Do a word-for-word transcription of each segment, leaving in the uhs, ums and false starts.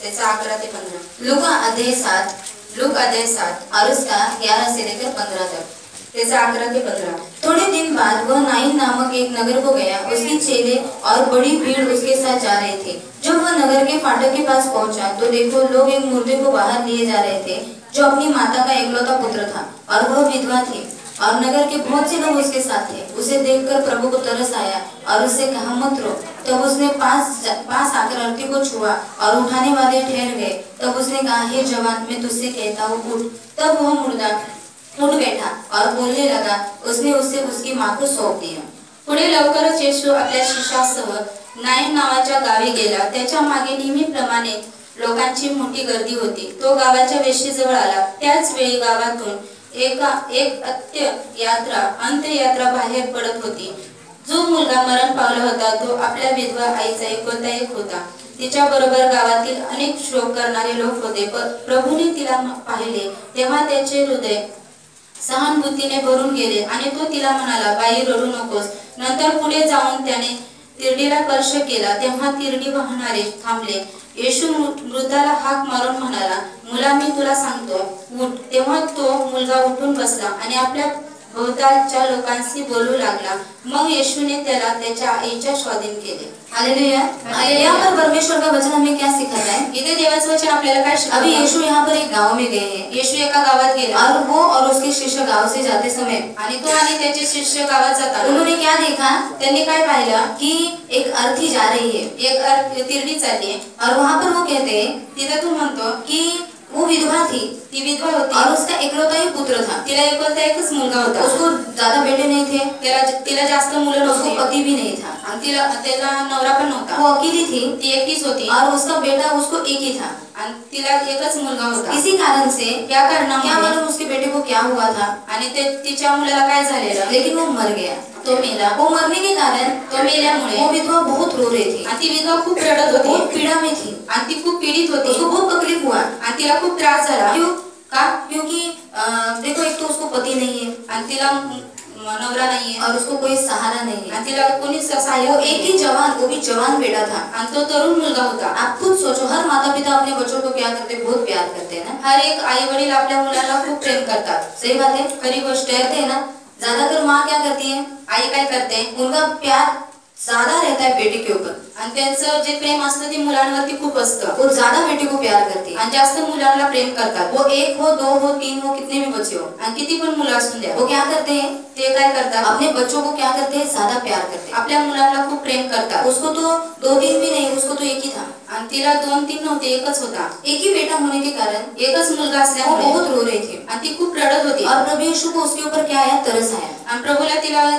त्याचा अकरा ते पंद्रह। लूका अध्याय सात, लूका अध्याय सात और उसका ग्यारह से लेकर पंद्रह तक, त्याचा अकरा ते पंद्रह। थोड़े दिन बाद वह नाइन नामक एक नगर को गया। उसके चेले और बड़ी भीड़ उसके साथ जा रहे थे। जब वह नगर के फाटक के पास पहुंचा तो देखो लोग एक मुर्दे को बाहर लिए जा रहे थे, जो अपनी माता का एकलौता पुत्र था और वह विधवा थी, और नगर के बहुत से लोग उसके साथ थे। उसे देखकर प्रभु को तरस आया और उससे कहा, मत रो। तब उसने पास पास आकर अर्थी को छुआ और उठाने वाले ठहर गए। तब उसने कहा, हे जवान, मैं तुझसे कहता हूँ, उठ। तब वह मुर्दा उठ बैठा और बोलने लगा। उसने उसे उसकी माँ को सौंप दिया। पुढे लवकरच येशू आपल्या शिष्यासह नाईन नावाच्या गावी गेला। त्याच्या मागे नेहमीप्रमाणे लोकांची मोठी गर्दी होती। तो गावाच्या वेशीजवळ आला। त्याच वेळी गावातून एका एक अत्य यात्रा अंत्ययात्रा बाहेर पडत होती। जो मुलगा मरण पावला होता तो आपल्या विधवा आईचा एकुलता एक होता। तिच्या बरोबर गावातील अनेक शोक करणारे लोक होते। प्रभूने तिला पाहिले तेव्हा त्याचे हृदय सहानुभूतीने भरून गेले आणि तो तिला म्हणाला, बाई, रडू नकोस। नंतर पुढे जाऊन त्याने तिरडीला स्पर्श केला तेव्हा तिरडी वाहणारे थांबले। येशू मृताला हाक मारून म्हणाला, मुला, मी तुला सांगतो, उठ। तेव्हा तो मुलगा उठून बसला आणि आपल्या भोवतालच्या लोकांशी बोलू लागला। मग येशूने त्याला त्याच्या आईच्या स्वाधीन केले। हालेलुया। यहाँ पर परमेश्वर का वचन हमें क्या सिखाता है? इथे देवाचं वचन आपल्याला काय शिकवतं? अभी येशू यहाँ पर एक गांव में गए हैं। येशू एका गावात गेला और वो और उसके शिष्य गांव से जाते समय, आणि तो आणि त्याचे शिष्य गावात जातात। उन्होंने क्या देखा? त्यांनी काय पाहिलं की एक अर्थी जा रही है, एक तिरडी चालली आहे। और वहाँ पर वो कहते हैं, तिथे तू म्हणतो की वो विधवा थी, ती विधवा होती और उसका एकलौता ही पुत्र था। तिला एकलौता एकच मुलगा होता। उसको ज्यादा बेटे नहीं थे, तिला तिला जास्त मुलं नव्हती, पति भी नहीं था, आणि तिला त्याला नवरा पण नव्हता। वो अकेली थी, ती एकटीच होती और उसका बेटा उसको एक ही था, आणि तिला एकच मुलगा होता। इसी कारण से क्या करना, क्या मालूम उसके बेटे को क्या हुआ था, आणि ते तिच्या मुलाला काय झालेलं, लेकिन वो मर गया, तो मेला। वो मरने के कारण, तो मेल्यामुळे वो विधवा बहुत रो रही थी, आणि ती विधवा खूप रडत होती, बहुत पीड़ा में थी, आणि ती खूप पीडित होती। उसको बहुत तकलीफ हुआ आणि तिला खूप त्रास झाला। क्यों? का? क्योंकि देखो, एक तो उसको पति नहीं है, आणि तिला नवरा नहीं है, और उसको कोई सहारा नहीं है, आणि तिला कोणी सहाय्य। वो एक ही जवान, वो भी जवान बेटा था, आणि तो तरुण मुलगा होता। आप खुद सोचो, हर माता पिता अपने बच्चों को क्या करते, बहुत प्यार करते हैं ना। हर एक आई वडील आपल्या मुलाला खूप प्रेम करतात। सही बात है, खरी गोष्ट है ना। ज्यादातर माँ क्या करती है, आई काय करते, उनका प्यार ज्यादा रहता है बेटे के ऊपर, आणि त्यांचं जे प्रेम असतं ते मुलांवरती खूप असतं। वो ज्यादा बेटे को प्यार करते हैं, आणि जास्त मुलांना प्रेम करतात। वो एक हो, दो हो, तीन हो, कितने भी बच्चे हो, आणि किती पण मुलं असू द्या, वो क्या करते हैं, ते काय करतात, अपने बच्चों को क्या करते हैं, ज्यादा प्यार करते हैं। आपल्या मुलांना खूप प्रेम करतात। उसको तो दो तीन भी नहीं, उसको तो एक ही था, आणि तिला दोन तीन नव्हते, एकच होता। एक ही बेटा होने के कारण, एकच मुलगा असल्यामुळे वो बहुत रो रही थी, आणि ती खूप रडत होती। और प्रभु यीशु को उसके ऊपर क्या आया, तरस आया, आणि प्रभूला तिला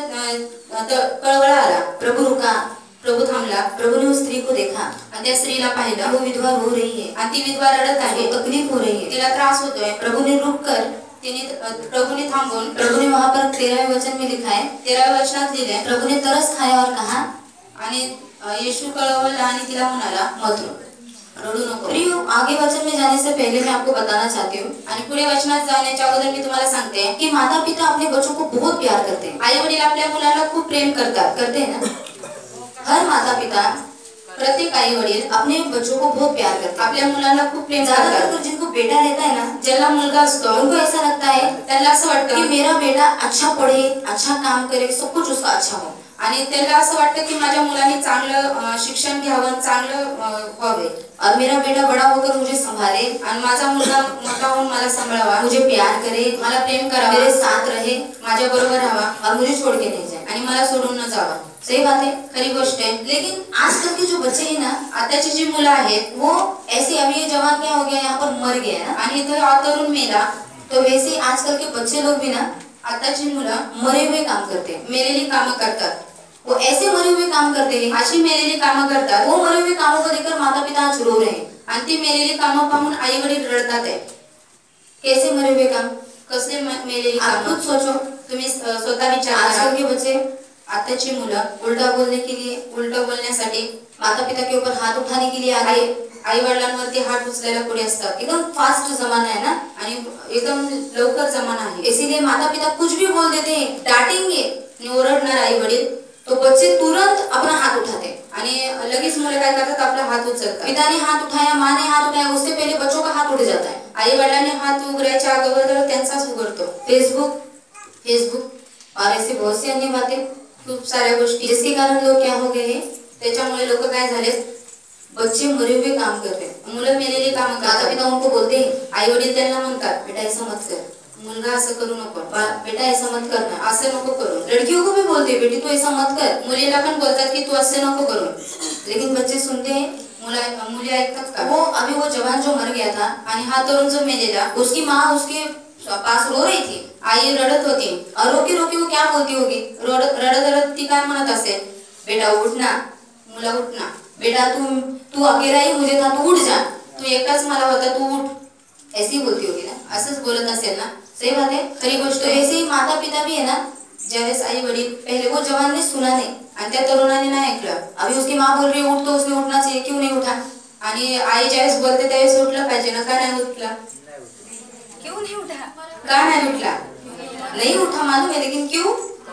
कळवळा आला। प्रभु रुका, प्रभु थांबला। प्रभु ने उस स्त्री को देखा, आणि त्या स्त्रीला पाहिलं, वो विधवा रो रही है, आणि ती विधवा रडत आहे, तकलीफ हो रही है, तिला त्रास होतोय। प्रभु ने रुककर, तिने प्रभु ने थांबून, प्रभु ने वहाँ पर तेरहवें वचन में लिखा है, तेरहवें वचनात लिहिले, प्रभु ने तरस खाया और कहा, आणि येशू कळवळला आणि तिला म्हणाला, मत रो, रडू नको। प्रियो, आगे वचन में जाने से पहले मैं आपको बताना चाहती हूँ, आणि पुढे वचनात जाण्याच्या अगोदर मी तुम्हाला सांगते की माता पिता अपने बच्चों को बहुत प्यार करते हैं। आई वडील आपल्या मुलाला खूप प्रेम करतात, करते हैं ना। हर माता पिता, प्रत्येक आई वडील अपने बच्चों को बहुत प्यार करते हैं, आपल्या मुलाला खूप प्रेम करतात। तो जिनको बेटा रहता है ना, ज्याला मुलगा असतो, उनको ऐसा लगता है, त्यांना असं वाटतं की मेरा बेटा अच्छा पढ़े, अच्छा काम करे, सब कुछ उसका अच्छा हो, आणि त्याला असं वाटतं की माझ्या मुलाने चांगलं शिक्षण घ्यावं, चांगलं व्हावे, और मेरा बेटा बड़ा होकर मुझे संभाले, आणि माझा मुलगा मोठा होऊन मला सांभाळावा, मुझे प्यार करे, मला प्रेम करावा, मेरे साथ रहे, माझ्या बरोबर राहावा, और मुझे छोड़ के नहीं जाए, आणि मला सोडून न जावा। सही बात है, खरी गोष्ट है। लेकिन आजकल के जो बच्चे हैं ना, आताची जी मुलं आहेत, वो ऐसे, अभी ये जवान क्या हो गया, यहाँ पर मर गया ना, आणि इथं तरुण मेला, तो वैसे आजकल के बच्चे लोग भी ना, आताची मुलं मरे हुए काम करते, मेलेली कामं करतात। वो ऐसे मरे हुए काम करते हैं, अशी मेलेली कामं करतात। वो मरे हुए कामों को देखकर माता पिता आज रो रहे हैं, आणि ती मेलेली कामं पाहून आई वडील रडतात आहे। कैसे मरे हुए काम, कसले मेलेली काम, खुद सोचो, तुम्ही स्वतः विचार। आजकल के बच्चे, आताची मुलं उल्टा बोलने के लिए, उल्टा बोलण्यासाठी माता पिता के ऊपर हाथ उठाने के लिए आ गए, आई वडिलांवरती हात उचलायला पुढे असतात। एकदम फास्ट जमाना है ना, आणि एकदम लवकर जमाना आहे, इसीलिए माता पिता कुछ भी बोल देते हैं, डांटेंगे, ओरडणार आई वडील, तो बच्चे तुरंत अपना हाथ उठाते आणि लगेच मुलं काय करतात, आपला हात उचलतात. पिता ने हाथ उठाया, माँ ने हाथ उठाया, उससे पहले बच्चों का हाथ उठ जाता है. आई वडिलांनी हात उघडायच्या अगोदर त्यांचाच उघडतो. फेसबुक फेसबुक और ऐसे बहुत सी अन्य बातें, खूप साऱ्या गोष्टी, जिसके कारण लोग क्या हो गए, त्याच्यामुळे लोक काय झाले, बच्चे मरे हुए काम कर रहे, मुलं मेलेली काम करतात. माता पिता उनको बोलते, आई वडील त्यांना म्हणतात, बेटा ऐसा मत कर, मुलगा असं करू नको, बेटा ऐसा मत करना, असं नको करू. लड़कियों को भी बोलते, बेटी तू ऐसा मत कर. मुलीला पण बोलतात की तू असं नको करू. लेकिन बच्चे सुनते हैं, मुला मुली ऐकतात का? वो अभी वो जवान जो मर गया था आणि हा तरुण जो मेलेला, उसकी माँ उसके पास रो रही थी, आई रडत होती और रोके रोके वो क्या बोलती होगी, रडत रडत रडत ती काय म्हणत असेल, बेटा उठ ना, मुला उठ ना, बेटा तू तू अकेला ही मुझे था, तू उठ जा, तू एकटाच मला होता, तू उठ, ऐसी बोलती होगी ना, असंच बोलत असेल ना. सही बात है, खरी गोष्ट है. ऐसे ही माता पिता भी है ना, ज्यावेळेस आई वडील, पहले वो जवान ने सुना नहीं आणि त्या तरुणाने नाही ऐकलं. अभी उसकी माँ बोल रही है उठ, तो उसने उठना चाहिए, क्यों नहीं उठा. आणि आई ज्यावेळेस बोलते त्यावेळेस उठलं पाहिजे ना, का नाही उठला, क्यों नहीं उठा, का नहीं उठला, नहीं उठा मालूम है, लेकिन क्यों,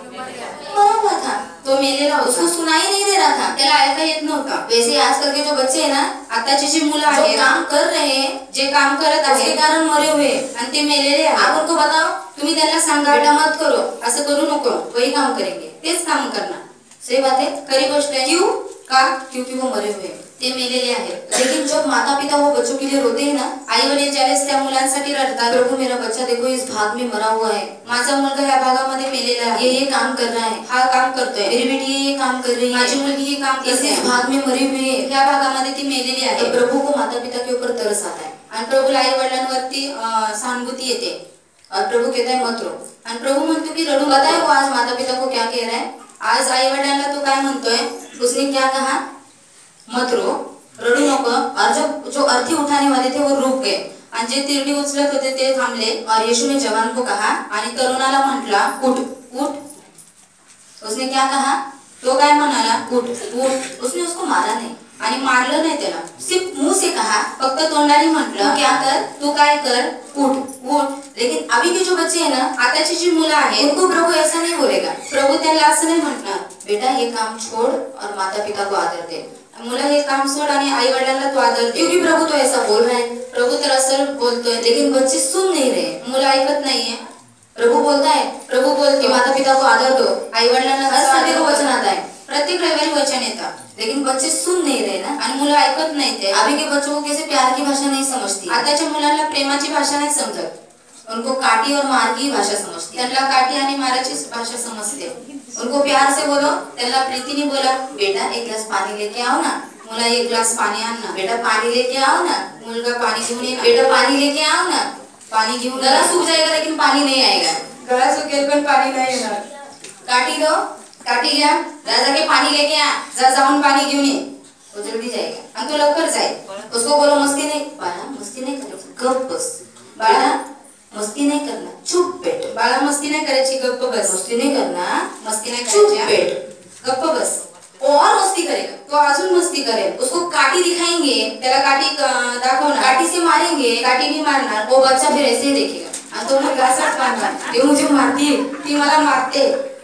मरा हुआ था, तो मेलेला, उसको सुनाई नहीं दे रहा था, त्याला ऐका येत नव्हता. वैसे आजकल के जो बच्चे है ना, आताची जी मुलं आहेत, काम कर रहे हैं, जे काम करत आहे, उसके कारण मरे हुए आणि ते मेलेले आहे. आप उनको बताओ, तुम्ही त्यांना सांगा बेटा मत करो, असं करू नको, वही काम करेंगे, तेच काम करणार. सही बात है, खरी गोष्ट है. क्यों, का, क्योंकि वो मरे हुए, ते मेलेले आहेत. लेकिन जब माता पिता वो बच्चों के लिए रोते हैं ना, आई वडील ज्यावेळेस त्या मुलांसाठी रडतात, प्रभु मेरा बच्चा देखो इस भाग में मरा हुआ है, माझा मुलगा या भागामध्ये मेलेला आहे, ये ये काम कर रहा है, हा काम करतोय, मेरी बेटी ये ये काम कर रही है, माझी मुलगी ये काम करते है, इस भाग में मरी हुई है, या भागामध्ये ती मेलेली आहे. प्रभु को माता पिता के ऊपर तरस आता है आणि प्रभूला आई वडिलांवरती सहानुभूती येते और प्रभु कहता है मत रो. आणि प्रभु म्हणतो की रडू मत. है वो आज माता पिता को क्या कह रहा है, आज आई वडिलांना तो काय म्हणतोय, उसने क्या कहा, मत रो, रडू नको. और जब जो अर्थी उठाने वाले थे वो रुक गए आणि जे तिरडी उचलत होते ते थांबले. और यीशु ने जवान को कहा आणि तरुणाला म्हटला उठ उठ. उसने क्या कहा, तो काय म्हणाला उठ उठ. उसने उसको मारा नाही आणि मारलं नाही त्याला, सिर्फ मुंह से कहा, फक्त तोंडाने म्हटलं क्या कर, तू काय कर, उठ उठ. लेकिन अभी के जो बच्चे है ना, आताची जी मुलं आहेत, उनको प्रभु ऐसा नहीं बोलेगा. प्रभु त्यांना असं नाही म्हणणार, बेटा ये काम छोड़ और माता पिता को आदर दे. मुला हे काम सोड आणि आई वडिलांना तो आदर दे, क्योंकि प्रभु तो ऐसा बोल रहा है. प्रभु तर असं बोलतोय, लेकिन बच्चे सुन नहीं रहे, मुलं ऐकत नाहीये. प्रभु बोलता है, प्रभु बोलते माता पिता को आदर दो, आई वडिलांना हर वचन आता है, प्रत्येक रविवारी वचन येतात, लेकिन बच्चे सुन नहीं रहे ना आणि मुलं ऐकत नाही. ते अभी के बच्चों को कैसे प्यार की भाषा नहीं समझती, आताच्या मुलांना प्रेमाची भाषा नाही समजत, उनको काटी और मार की भाषा समझती. त्यांना काटी आणि माराची भाषा समजते. उनको प्यार से बोलो, त्यांना प्रीतीने बोला, बेटा एक ग्लास पानी लेके आओ ना, मुला एक ग्लास पानी आण ना, बेटा पानी लेके आओ ना, मुलगा पानी घेऊन ये ना, बेटा पानी लेके आओ ना, पानी घेऊन. गला सूख जाएगा लेकिन पानी नहीं आएगा, गला सूखेल पण पानी नहीं येणार. काटी दो, काटी घ्या, जा जाके पानी लेके आ, जा जाऊन पानी घेऊन ये, वो जल्दी जाएगा आणि तो लवकर जाए. उसको बोलो मस्ती नहीं, बाळा मस्ती नहीं करायची, गप बस, बाळा मस्ती नहीं करना, चुप बैठ, बाळा मस्ती नहीं करायची, गप्प बस, मस्ती नहीं करना, मस्ती नहीं करायची, चुप बैठ, गप्प बस. और मस्ती करेगा तो अजून मस्ती करेल. उसको काटी दिखाएंगे, त्याला काटी दाखवणार, काटी से मारेंगे, काटी भी मारणार, वो बच्चा फिर ऐसे ही देखेगा आणि तो मुलगा असाच मारणार, ये मुझे मारती है, ती मला मारते,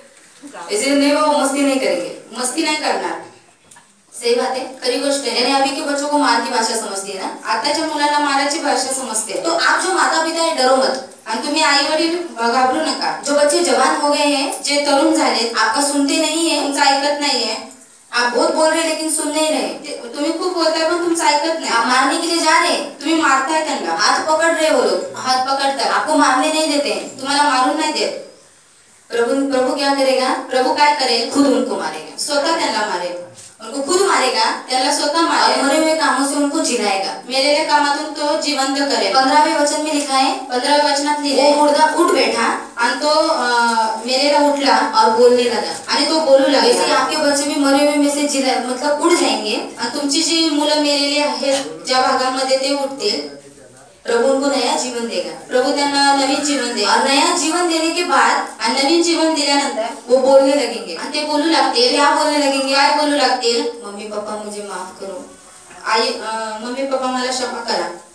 ऐसे नहीं, वो मस्ती नहीं करेंगे, मस्ती नहीं करणार. सही बात है, खरी गोष्ट है. यानी अभी के बच्चों को मार की भाषा समझती है ना, आताच्या मुलांना माराची भाषा समजते. तो आप जो माता पिता है डरो मत आणि तुम्ही आई वडील घाबरू नका. जो बच्चे जवान हो गए हैं, जे तरुण झालेत, आपका सुनते नहीं है, तुमचं ऐकत नहीं है, आप बहुत बोल रहे लेकिन सुन नहीं रहे, तुम्ही खूप बोलताय पण तुमचं ऐकत नाही. आप मारने के लिए जा रहे, तुम्ही मारताय त्यांना, हाथ पकड़ रहे हो लोग, हाथ पकड़ता, आपको मारने नहीं देते, तुम्हाला मारून नाही देत. प्रभु प्रभु क्या करेगा, प्रभु काय करेल, खुद उनको मारेगा, स्वतः त्यांना मारेल, उनको खुद मारेगा, त्याला स्वतः मारेगा, मरे हुए कामों से उनको जिलाएगा, मेलेल्या कामातून तो जिवंत करेल. पंधरावे वचन में लिखा है, पंधरावे वचनात लिहिले, वो मुर्दा उठ बैठा आणि तो मेलेला उठला और बोलने लगा आणि तो बोलू लागला. ऐसे आपके बच्चे भी मरे हुए में से जिला मतलब उठ जाएंगे आणि तुमची जी मुलं मेलेली आहेत ज्या भागामध्ये ते उठतील, प्रभु उनको नया जीवन देगा, प्रभु त्यांना नवीन जीवन देगा. और नया जीवन देने के बाद आणि नवीन जीवन दिल्यानंतर वो बोलने लगेंगे आणि ते बोलू लागतील. क्या बोलने लगेंगे, काय बोलू लागतील, मम्मी पापा मुझे माफ करो, आई मम्मी पापा मला क्षमा करा,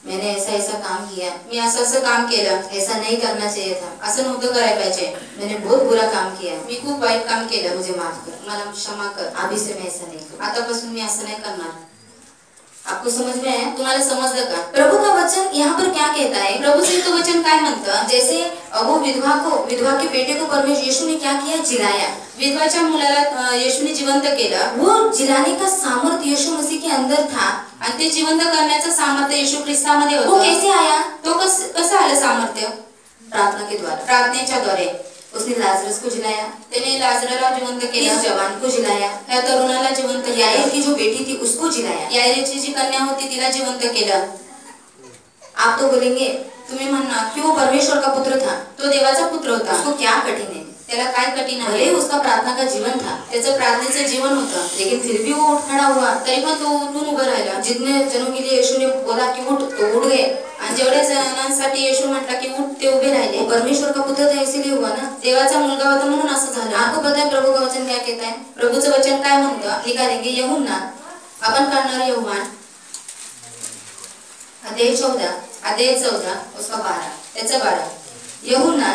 मैंने ऐसा ऐसा काम किया, मी असं असं काम केलं, ऐसा नहीं करना चाहिए था, असं नव्हतं करायला पाहिजे, मैंने बहुत बुरा काम किया, मी खूप वाईट काम केलं, मुझे माफ कर, मला क्षमा कर, अभी से मैं ऐसा नहीं करूँ, आतापासून मी असं नाही करणार। आपको समझ में आया? तुम्हाला समजलं का? प्रभु का वचन यहाँ पर क्या कहता है? प्रभु से तो वचन काय म्हणतं? जैसे वो विधवा को, विधवा के बेटे को परमेश्वर यीशु ने क्या किया? जिलाया। विधवाच्या मुलाला यीशु ने जिवंत केलं। वो जिलाने का सामर्थ्य यीशु मसीह के अंदर था आणि ते जिवंत करण्याचं सामर्थ्य येशू ख्रिस्तामध्ये होतं। वो कैसे आया? तो कस कसं आलं सामर्थ्य? प्रार्थना के द्वारा, प्रार्थनेच्या द्वारे। उसने लाजरस को जिलाया, त्याने लाजरला जिवंत केला, इस जवान को जिलाया, या तरुणाला जिवंत केलं, याईर की जो बेटी थी उसको जिलाया, याईरची जी कन्या होती तिला जिवंत केलं। आप तो बोलेंगे, तुम्ही म्हणणार कि वो परमेश्वर का पुत्र था, तो देवाचा पुत्र होता, उसको क्या कठिन है? त्याला काय कठीण आहे? भले उसका प्रार्थना का जीवन था, त्याचं प्रार्थनेचं जीवन होतं, लेकिन फिर भी वो उठ खड़ा हुआ, तरी पण तो उठून उभा राहिला। जितने जनों के लिए यीशु ने बोला कि उठ, तो उठ गए, आणि जेवढ्या जणांसाठी येशू म्हटला की उठ, ते उभे राहिले। परमेश्वर का पुत्र था इसीलिए हुआ ना, देवाचा मुलगा होता म्हणून असं झालं। आपको पता है प्रभु का वचन क्या कहता है? प्रभुचं वचन काय म्हणतं? निकालेंगे यूहन्ना, आपण करणार यूहन्ना अध्याय चौदा, अध्याय चौदा उसका बारह, त्याचा बारह, यूहन्ना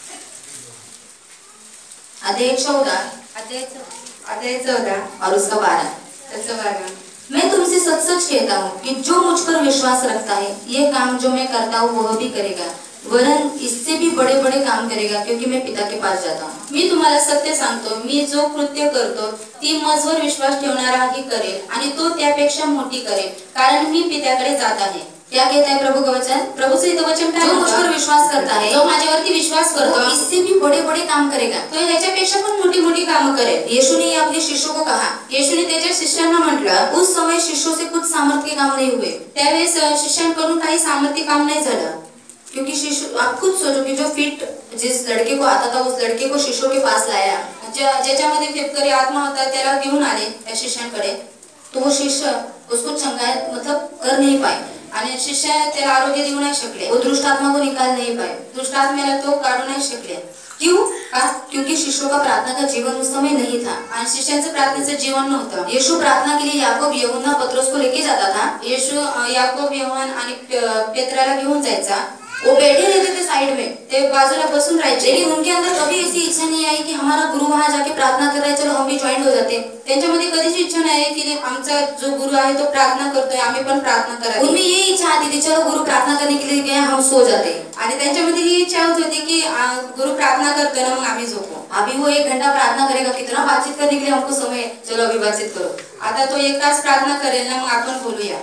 अध्याय चौदा, अध्याय अध्याय चौदा और उसका बारह, त्याचा बारह। मैं तुमसे सच सच कहता हूँ कि जो मुझ पर विश्वास रखता है, ये काम जो मैं करता हूँ वह भी करेगा, वरन इससे भी बड़े बड़े काम करेगा, क्योंकि मैं पिता के पास जाता हूँ। मी तुम्हाला सत्य सांगतो, मी जो कृत्य करतो ती माझवर विश्वास ठेवणाराही करेल, आणि तो त्यापेक्षा मोठी करेल, कारण मी पित्याकडे जात आहे। क्या कहता है प्रभु का वचन? प्रभु से तो वचन काय? जो मुझ पर विश्वास करता है, जो माझ्यावरती विश्वास करतो, इससे भी बड़े बड़े काम करेगा, तो ह्याच्यापेक्षा पण मोठी मोठी कामं करेल। यीशु ने अपने शिष्यों को कहा, येशूने त्याच्या शिष्यांना म्हटलं, उस समय शिष्यों से कुछ सामर्थ्य के काम नहीं हुए, त्यावेळेस शिष्यांकडून काही सामर्थ्य काम नाही झालं, क्योंकि शिष्य, आप खुद सोचो कि जो फिट जिस लड़के को आता था उस लड़के को शिष्यों के पास लाया, ज्याच्यामध्ये फिटकरी आत्मा होता त्याला घेऊन आले त्या शिष्यांकडे, तो वो शिष्य उसको चंगाई मतलब कर नहीं पाए, आणि शिष्य त्याला आरोग्य देऊ नाही शकले, वो दुष्ट आत्मा को निकाल नहीं पाए, दुष्ट आत्मेला तो काढू नाही शकले। क्यों? का? क्योंकि शिष्यों का प्रार्थना का जीवन उस समय नहीं था, आणि शिष्यांचं प्रार्थनेचं जीवन नव्हतं। यीशु प्रार्थना के लिए याकूब, यूहन्ना, पतरस को लेके जाता था, यीशु याकूब, यूहन्ना आणि पेत्राला घेऊन जायचा, वो बैठे रहते थे साइड में, ते बाजूला बसून राहायचे, लेकिन उनके अंदर कभी ऐसी इच्छा नहीं आई कि हमारा गुरु वहां जाके प्रार्थना कर रहा है, चलो हम भी ज्वाइन हो जाते। त्यांच्यामध्ये कधीच इच्छा नाही आहे की आमचा जो गुरु आहे तो प्रार्थना करतोय, आम्ही पण प्रार्थना करावी। उनमें ये इच्छा आती थी, चलो गुरु प्रार्थना करने के लिए गए, हम सो जाते, आणि त्यांच्यामध्ये ही इच्छा होत होती की गुरु प्रार्थना करतोय ना, मग आम्ही झोपू। अभी वो एक घंटा प्रार्थना करेगा, कितना बातचीत करने के लिए हमको समय, चलो अभी बातचीत करो, आता तो एक तास प्रार्थना करेल ना, मग आपण बोलूया।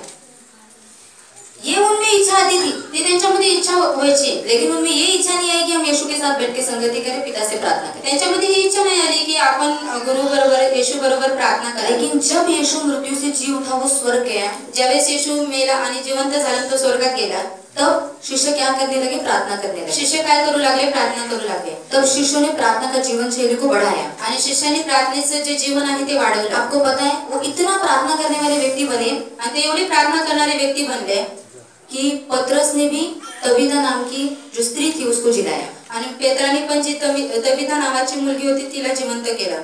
ये उनमें इच्छा आती थी, ते त्यांच्यामध्ये इच्छा व्हायची, लेकिन उनमें ये इच्छा नहीं आई कि हम यीशु के साथ बैठ के संगति करें, पिता से प्रार्थना करें। त्यांच्यामध्ये ही इच्छा नहीं आली की आपण गुरु बरोबर, येशू बरोबर प्रार्थना करें। लेकिन जब यीशु मृत्यु से जी उठा, वो स्वर्ग गया, ज्यावेळेस येशू मेला आणि जिवंत झाला, तो स्वर्गात गेला, तब शिष्य क्या करने लगे? प्रार्थना करने लगे। शिष्य काय करू लागले? प्रार्थना करू लागले। तब शिष्यों ने प्रार्थना का जीवन शैली को बढ़ाया, आणि शिष्याने प्रार्थनेचं जे जीवन आहे ते वाढवलं। आपको पता है वो इतना प्रार्थना करने वाले व्यक्ति बने, आणि ते एवढे प्रार्थना करणारे व्यक्ति बनले कि पतरस ने भी तबीता नाम की जो स्त्री थी उसको जिलाया, आणि पेत्राने पण जी तबीता नावाची मुलगी होती तिला जिवंत केलं।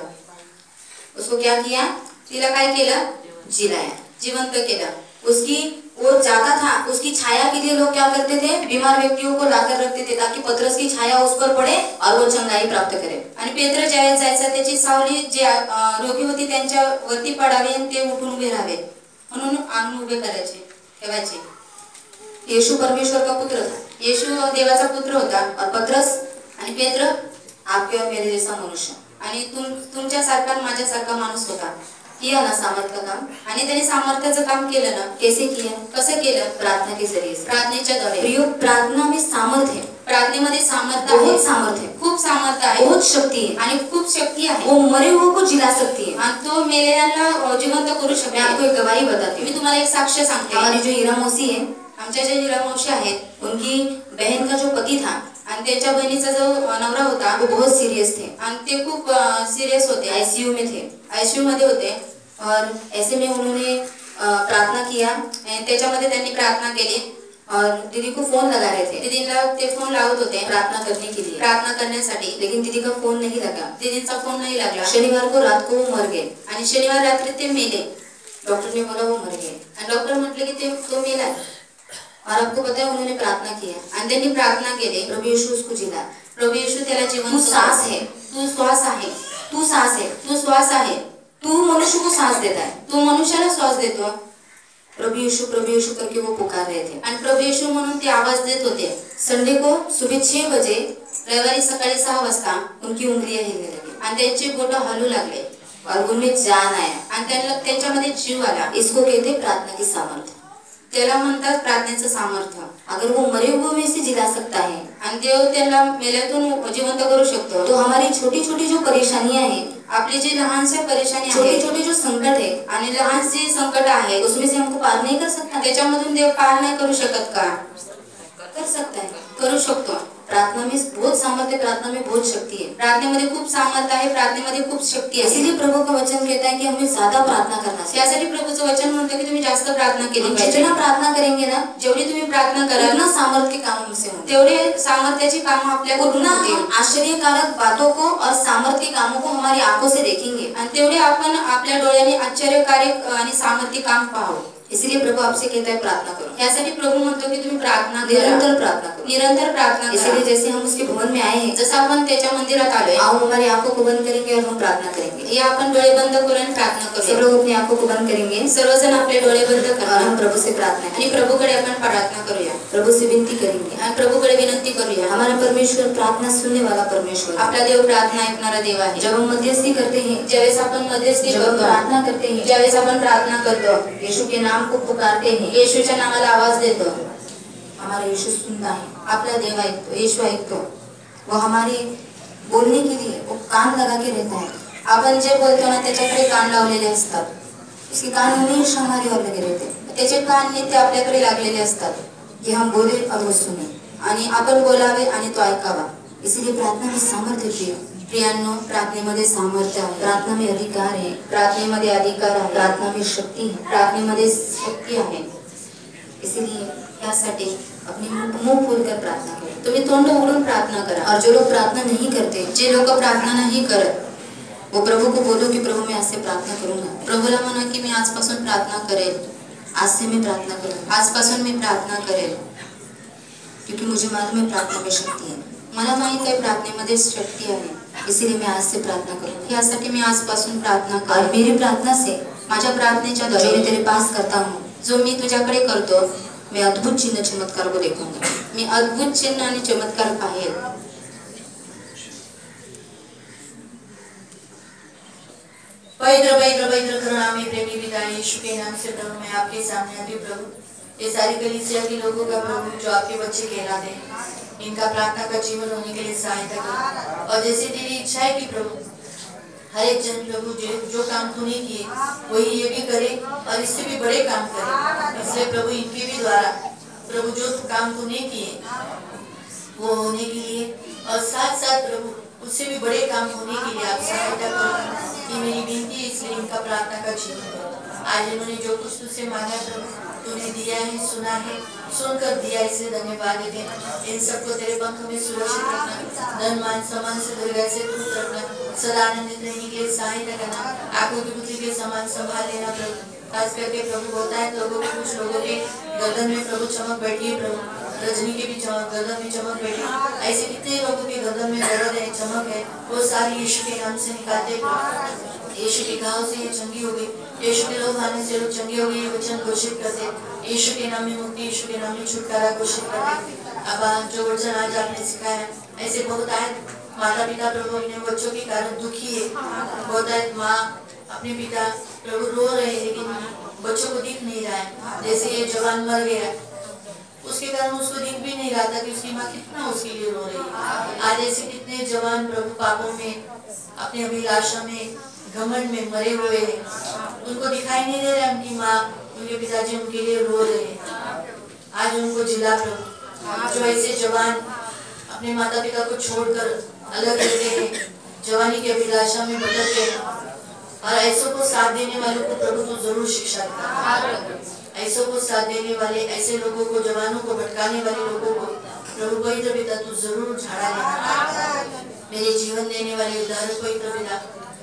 उसको क्या किया? तिला काय केलं? जिलाया, जिवंत केलं। उसकी वो जाता था, उसकी छाया के लिए लोग क्या करते थे? बीमार व्यक्तियों को लाकर रखते थे, ताकि पतरस की छाया उस पर पड़े और वो चंगाई प्राप्त करे। आणि पेत्र ज्यावेळेस जायचा, त्याची सावली जे रोगी होती त्यांच्या वरती पडावी आणि ते उठून उभे राहावे, म्हणून आणून उभे करायचे, ठेवायचे। येशू परमेश्वर का पुत्र था, येशू देवाचा पुत्र होता, और पतरस आणि पेत्र आपके और मेरे जैसा मनुष्य, आणि तुम तुमच्यासारखा माझ्यासारखा माणूस होता। किया ना सामर्थ्य काम, आणि त्याने सामर्थ्याचं काम केलं ना। कैसे किया? कसं केलं? प्रार्थना के जरिए, प्रार्थनेच्या द्वारे। प्रियो, प्रार्थना में सामर्थ्य है, प्रार्थनेमध्ये सामर्थ्य आहे, बहुत सामर्थ्य है, खूप सामर्थ्य आहे, बहुत शक्ति है, आणि खूप शक्ति आहे। वो मरे हुए को जिला सकती है, आणि तो मेलेल्यांना जिवंत करू शकते। मैं आपको एक गवाही बताती हूँ, मी तुम्हाला एक साक्ष्य सांगते। हमारी जो हीरा मौसी है, आमच्या ज्या हीरा मौसी आहेत, उनकी बहन का जो पति था, आणि त्याच्या बहिणीचा जो नवरा होता, वो बहुत सीरियस थे, आणि ते खूप सीरियस होते, आईसीयू में थे, आईसीयू मध्ये होते। और ऐसे में उन्होंने प्रार्थना किया, त्याच्यामध्ये त्यांनी प्रार्थना केली, और दीदी को फोन लगा रहे थे, दीदीला ते फोन लावत होते प्रार्थना करने के लिए, प्रार्थना करण्यासाठी, लेकिन दीदी का फोन नहीं लगा, दीदीचा फोन नहीं लागला। शनिवार को रात को वो मर गए, आणि शनिवार रात्री ते मेले। डॉक्टर ने बोला वो मर गए, आणि डॉक्टर म्हटले की ते तो मेला, और आपको पता है उन्होंने प्रार्थना किया आणि त्यांनी प्रार्थना केली. प्रभु यीशु उसको जिला, प्रभु येशू त्याला जीवन, तू सांस है, तू श्वास आहे, तू सांस है, तू श्वास आहे, तू मनुष्य को सांस देता है, तू मनुष्याला श्वास देतो. प्रभु यीशु प्रभु यीशु करके वो पुकार रहे थे. आणि प्रभु येशू म्हणून ते आवाज देत होते. संडे को सुबह छह बजे रविवारी सकाळी सहा वाजता उनकी उंगलियां हिलने लगी आणि त्यांचे बोट हलू लागले और उनमें जान आया. आणि त्यांना त्यांच्यामध्ये जीव आला. इसको कहते प्रार्थना की सामर्थ्य. त्याला म्हणतात प्रार्थनेचं सामर्थ्य. अगर वो मरे हुए में से जिला सकता है आणि देव त्याला मेल्यातून जिवंत करू शकतो, तो हमारी छोटी छोटी जो परेशानियां हैं, आपली जी लहानशा परेशानी छोटे आहे, छोटे जो संकट है, आणि लहान जे संकट आहे, उसमें से हमको पार नहीं कर सकता. त्याच्यामधून देव पार नाही करू शकत का? कर सकता है. करू शकतो. प्रार्थना में बहुत सामर्थ्य, प्रार्थना में बहुत शक्ति है. प्रार्थनेमध्ये खूप सामर्थ्य आहे, प्रार्थनेमध्ये खूप शक्ती आहे. इसीलिए प्रभु का वचन कहता है कि हमें ज्यादा प्रार्थना करना चाहिए. त्यासाठी प्रभूचं वचन म्हणतं की तुम्ही जास्त प्रार्थना केली पाहिजे. जितना प्रार्थना करेंगे ना, जेवढी तुम्ही प्रार्थना कराल उतना सामर्थ्य के काम हमसे होंगे, तेवढे सामर्थ्याची कामं आपल्याकडून उतना होतील. हम आश्चर्यकारक बातों को और सामर्थ्य के कामों को हमारी आंखों से देखेंगे. आणि तेवढे आपण आपल्या डोळ्यांनी आश्चर्यकारक आणि सामर्थ्य काम पाहू. इसलिए प्रभु आपसे कहता है प्रार्थना करो. यासाठी प्रभु म्हणतो की तुम्ही प्रार्थना करा, निरंतर प्रार्थना करो. निरंतर प्रार्थना करा. इसलिए जैसे हम उसके भवन में आए हैं, जसं आपण त्याच्या मंदिरात आलोय, आओ हमारी आंखों को बंद करेंगे और हम प्रार्थना करेंगे. या आपण डोळे बंद करून प्रार्थना सब करूया. लोग अपनी आंखों को बंद करेंगे सर्वजण आपले डोळे बंद और करा हम प्रभु से प्रार्थना आणि करेंगे, प्रभूकडे आपण प्रार्थना करूया, प्रभु से विनती करेंगे. आणि प्रभूकडे विनंती करूया. हमारा परमेश्वर प्रार्थना सुनने वाला परमेश्वर है. आपला देव प्रार्थना ऐकणारा देव आहे. जब हम मध्यस्थी करते हैं, ज्यावेळेस आपण मध्यस्थी जब हम करतो, प्रार्थना करते हैं, ज्यावेळेस आपण प्रार्थना करतो, यीशु के नाम को पुकारते हैं, येशूच्या नावाला आवाज देतो, हमारा यीशु सुनता है. आपला देव ऐकतो, येशू ऐकतो. वो हमारे बोलने के लिए वो कान लगा के रहता है. आपण जे बोलतो ना त्याच्याकडे कान लावलेले असतात. उसके कान हमेशा हमारे और लगे रहते हैं त्याचे कान हे ते आपल्याकडे लागलेले असतात कि हम बोले और वो सुने. आणि आपण बोलावे आणि तो ऐकावा. इसलिए प्रार्थना में सामर्थ्य है. प्रियांनो, प्रार्थनेमध्ये सामर्थ्य आहे, प्रार्थना में अधिकार है, प्रार्थनेमध्ये अधिकार आहे, प्रार्थना में शक्ति है. प्रार्थनेमध्ये शक्ती आहे. इसलिए यासाठी अपने मुंह खोलकर प्रार्थना करें. तुम्ही तोंड उघडून प्रार्थना करा. और जो लोग प्रार्थना नहीं करते, जे लोक प्रार्थना नाही करत, वो प्रभु को बोलो कि प्रभु मैं आज से प्रार्थना करूंगा. प्रभूला म्हणा की मी आजपासून प्रार्थना करेल, आज से मैं प्रार्थना करूंगा, आजपासून मी प्रार्थना करेल, क्योंकि मुझे मालूम है प्रार्थना में शक्ति है. मला माहित आहे प्रार्थनेमध्ये शक्ती आहे. इसीलिए मैं आज से प्रार्थना करूंगा. यासाठी मी आजपासून प्रार्थना और करेल. मेरी प्रार्थना से माझ्या प्रार्थनेच्या जो मैं द्वारे तेरे पास करता हूँ, जो मी तुझ्याकडे करतो, मैं अद्भुत चिन्ह चमत्कार को देखूंगा. मी अद्भुत चिन्ह आणि चमत्कार पाहेल. पवित्र पवित्र पवित्र करुणामय प्रेमी पिता यीशु के नाम से प्रभु मैं आपके सामने आती हूँ प्रभु. ये सारी कलीसिया के लोगों का प्रभु जो आपके बच्चे कहलाते हैं, इनका प्रार्थना का जीवन होने के लिए सहायता करो. और जैसे तेरी इच्छा है कि प्रभु हर एक जन प्रभु जो जो काम तूने किए वही ये भी करे और इससे भी बड़े काम करे. इसलिए प्रभु इनके भी द्वारा प्रभु जो काम तूने किए वो होने के लिए और साथ साथ प्रभु उससे भी बड़े काम होने के लिए आप सहायता करो. ये मेरी विनती है, इसलिए इनका प्रार्थना का जीवन करो. आज इन्होंने जो कुछ तुझसे मांगा प्रभु तूने दिया है, सुना है, सुनकर दिया, इसलिए धन्यवाद देते हैं. इन सबको तेरे पंखों में सुरक्षित रखना, धन मान सम्मान से दीर्घायु से दूर रखना, सदा आनंदित रहने के लिए सहायता करना, आंखों की पुतली के समान संभाल लेना प्रभु. खास करके प्रभु होता है लोगों के कुछ लोगों के गर्दन में प्रभु चमक बैठी है प्रभु, रजनी के भी चमक गर्दन में चमक बैठी है. ऐसे कितने लोगों के गर्दन में दर्द है, चमक है, वो सारी यीशु के नाम से निकालते प्रभु. यीशु के घाव से ये चंगी हो गई, यीशु के लोग आने से लोग चंगे हो गए, ये वचन घोषित करते. यीशु के नाम में मुक्ति, यीशु के नाम में छुटकारा घोषित करते. अब जो वचन आज आपने सिखाया ऐसे बहुत आए माता पिता प्रभु अपने बच्चों के कारण दुखी है. बहुत आए माँ अपने पिता प्रभु रो रहे हैं लेकिन बच्चों को दिख नहीं रहा है. जैसे ये जवान मर गया उसके कारण उसको दिख भी नहीं रहा था कि उसकी माँ कितना उसके लिए रो रही है. आज ऐसे कितने जवान प्रभु पापों में अपने अभिलाषा में घमंड में मरे हुए हैं, उनको दिखाई नहीं दे रहा उनकी माँ उनके पिताजी उनके लिए रो रहे हैं. आज उनको जिला प्रभु जो ऐसे जवान अपने माता पिता को छोड़कर अलग रहते हैं, जवानी की अभिलाषा में भटकते हैं, और ऐसों को साथ देने वालों को प्रभु तो जरूर शिक्षा देता. ऐसों को साथ देने वाले ऐसे लोगों को, जवानों को भटकाने वाले लोगों को प्रभु पवित्र पिता तू जरूर झाड़ा लेना. मेरे जीवन देने वाले उदाहरण पवित्र पिता,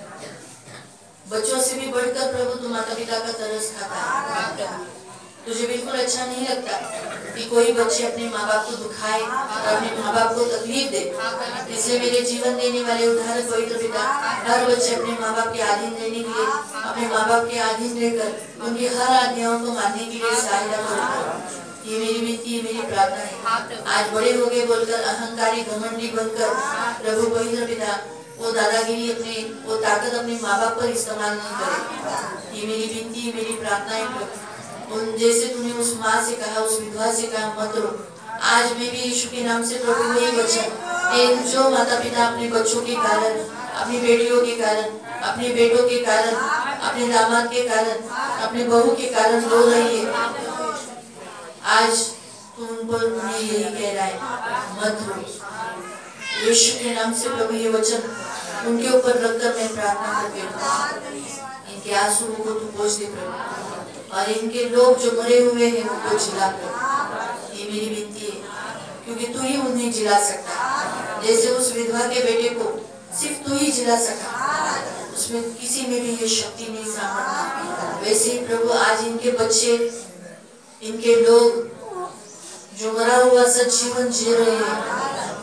बच्चों से भी बढ़कर प्रभु तू माता पिता का तरस खाता है. तुझे बिल्कुल अच्छा नहीं लगता कि कोई बच्चे अपने माँ बाप को दुखाए और अपने माँ बाप को तकलीफ दे। इसलिए मेरे जीवन देने वाले उद्धारक पवित्र पिता हर बच्चे अपने माँ बाप के अधीन रहने के लिए, अपने माँ बाप के अधीन रहकर उनकी हर आज्ञाओं को मानने के लिए सहायता करो। ये मेरी विनती, ये मेरी प्रार्थना है। आज बड़े हो गए बोलकर अहंकारी घमंडी बनकर प्रभु पवित्र पिता वो दादागिरी अपने वो ताकत अपने माँ बाप पर इस्तेमाल नहीं करे। ये मेरी विनती, ये मेरी प्रार्थना है प्रभु। उन जैसे तूने उस माँ से कहा, उस विधवा से कहा मत रो, आज मैं भी यीशु के नाम से प्रभु वही वचन एक जो माता पिता अपने बच्चों के कारण, अपनी बेटियों के कारण, अपने बेटों के कारण, अपने दामाद के कारण, अपने बहू के कारण रो रही है, आज तू उन पर उन्हें यही कह रहा है मत रो। यीशु के नाम से प्रभु ये वचन उनके ऊपर रखकर मैं प्रार्थना करती हूँ, इनके आंसुओं को तू पोंछ दे प्रभु, और इनके लोग जो मरे हुए हैं उनको जिला प्रभु। ये मेरी विनती है, क्योंकि तू ही उन्हें जिला सकता है। जैसे उस विधवा के बेटे को सिर्फ तू ही जिला सका, उसमें किसी में भी ये शक्ति नहीं सामर्थ्य, वैसे ही प्रभु आज इनके बच्चे, इनके लोग जो मरा हुआ सच जीवन जी रहे हैं,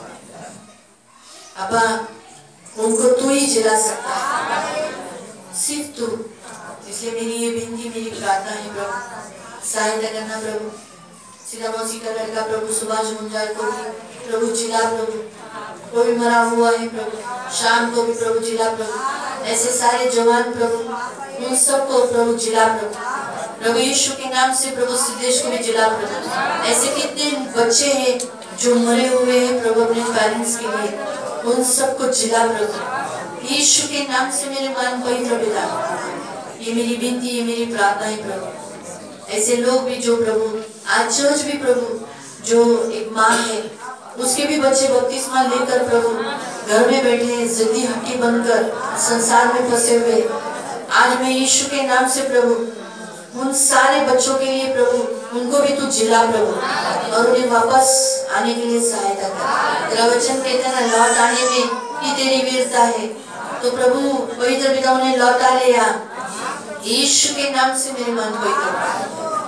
अबा उनको तू ही जिला सकता है, सिर्फ तू। इसलिए मेरी ये विनती, मेरी प्रार्थना है प्रभु, सहायता करना प्रभु। सीधा मौसी का लड़का प्रभु सुभाष मुंजाल को भी प्रभु जिला प्रभु, वो भी मरा हुआ है प्रभु, शाम को भी प्रभु जिला प्रभु, ऐसे सारे जवान प्रभु उन सबको प्रभु जिला प्रभु। प्रभु यीशु के नाम से प्रभु सिद्धेश को भी जिला प्रभु। ऐसे कितने बच्चे हैं जो मरे हुए हैं प्रभु अपने पेरेंट्स के लिए, उन सबको जिला प्रभु यीशु के नाम से। मेरे मान पवित्र पिता, ये मेरी विनती, ये मेरी प्रार्थना है प्रभु। ऐसे लोग भी जो प्रभु आज चर्च भी प्रभु जो एक माँ है, उसके भी बच्चे बपतिस्मा लेकर प्रभु घर में बैठे हैं, जिद्दी हड्डी बनकर संसार में फंसे हुए, आज मैं यीशु के नाम से प्रभु उन सारे बच्चों के लिए प्रभु उनको भी तू जिला प्रभु, और उन्हें वापस आने के लिए सहायता कर। तेरा वचन कहता है लौट आने में ही तेरी वीरता है, तो प्रभु पवित्र पिता उन्हें लौटा ले आ यीशु के नाम से। मेरे मन पवित्र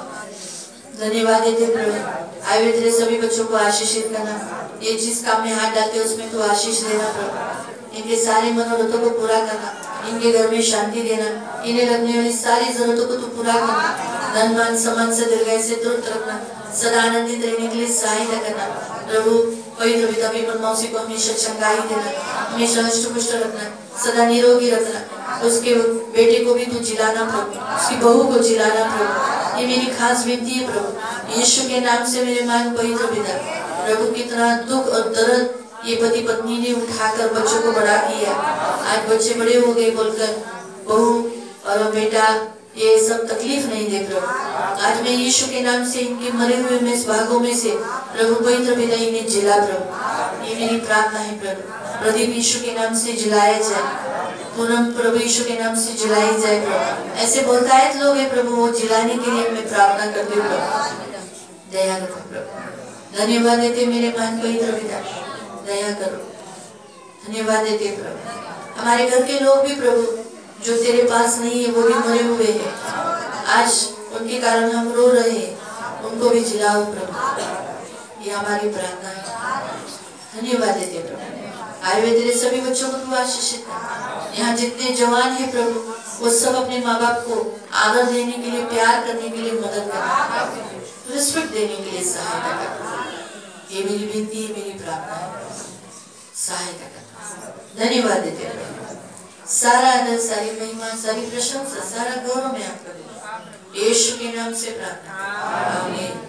धन्यवाद देते प्रभु। आए हुए तेरे सभी बच्चों को आशीषित करना, ये जिस काम में हाथ डालते उसमें तू आशीष देना प्रभु, इनके सारे मनोरथों को पूरा करना, इनके घर में शांति देना, इन्हें लगने वाली सारी जरूरतों को तू पूरा करना, धन मान सम्मान से दीर्घायु से तुरंत रखना, सदा आनंदित रहने के लिए सहायता करना प्रभु। पवित्र पिता भी मौसी को हमेशा चंगाई देना, हमेशा हष्ट पुष्ट रखना, सदा निरोगी रखना, उसके बेटे को भी तू जिलाना प्रभु, उसकी बहू को जिलाना प्रभु। ये मेरी खास विनती है प्रभु यीशु के नाम से। मेरे मान पवित्र पिता प्रभु, कितना दुख और दर्द ये पति पत्नी ने उठाकर बच्चों को बड़ा किया, आज बच्चे बड़े हो गए बोलकर बहू और बेटा ये सब तकलीफ नहीं दे प्रभु। आज मैं यीशु के नाम से इनके मरे हुए में भागों में से प्रभु पवित्र पिता इन्हें जिला प्रभु। ये मेरी प्रार्थना है प्रभु, प्रदीप यीशु के नाम से जिलाया जाए, पूनम प्रभु यीशु के नाम से जिलाई जाए प्रभु। ऐसे बहुतायत लोग हैं प्रभु, वो जिलाने के लिए मैं प्रार्थना करती हूँ प्रभु, दया करो प्रभु। धन्यवाद देते मेरे मान पवित्र पिता, दया करो, धन्यवाद देते प्रभु। हमारे घर के लोग भी प्रभु जो तेरे पास नहीं है, वो भी मरे हुए हैं, आज उनके कारण हम रो रहे हैं, उनको भी जिलाओ प्रभु। ये हमारी प्रार्थना है, धन्यवाद देते प्रभु। आए हुए तेरे सभी बच्चों को तू आशीषित कर। यहाँ जितने जवान हैं प्रभु, वो सब अपने माँ बाप को आदर देने के लिए, प्यार करने के लिए मदद कर, रिस्पेक्ट देने के लिए सहायता कर। ये मेरी विनती, मेरी प्रार्थना है, सहायता कर। धन्यवाद देते प्रभु। सारा आदर, सारी महिमा, सारी प्रशंसा, सारा गौरव मैं आपका दूंगा, यीशु के नाम से प्रार्थना, आमीन।